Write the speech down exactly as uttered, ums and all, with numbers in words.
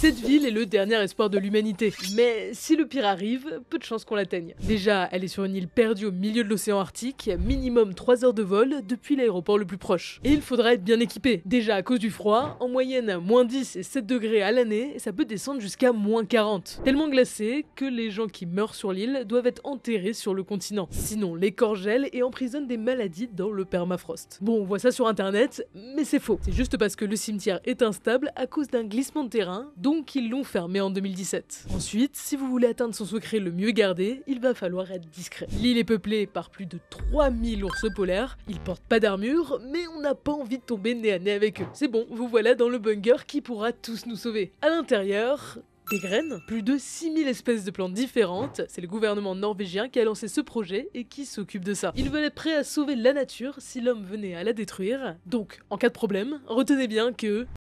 Cette ville est le dernier espoir de l'humanité, mais si le pire arrive, peu de chances qu'on l'atteigne. Déjà, elle est sur une île perdue au milieu de l'océan Arctique, minimum trois heures de vol depuis l'aéroport le plus proche. Et il faudra être bien équipé. Déjà à cause du froid, en moyenne moins dix et sept degrés à l'année, ça peut descendre jusqu'à moins quarante. Tellement glacé que les gens qui meurent sur l'île doivent être enterrés sur le continent. Sinon, les corps gèlent et emprisonnent des maladies dans le permafrost. Bon, on voit ça sur internet, mais c'est faux. C'est juste parce que le cimetière est instable à cause d'un glissement de terrain, donc ils l'ont fermé en deux mille dix-sept. Ensuite, si vous voulez atteindre son secret le mieux gardé, il va falloir être discret. L'île est peuplée par plus de trois mille ours polaires, ils portent pas d'armure, mais on n'a pas envie de tomber nez à nez avec eux. C'est bon, vous voilà dans le bunker qui pourra tous nous sauver. À l'intérieur, des graines, plus de six mille espèces de plantes différentes, c'est le gouvernement norvégien qui a lancé ce projet et qui s'occupe de ça. Ils veulent être prêts à sauver la nature si l'homme venait à la détruire, donc en cas de problème, retenez bien que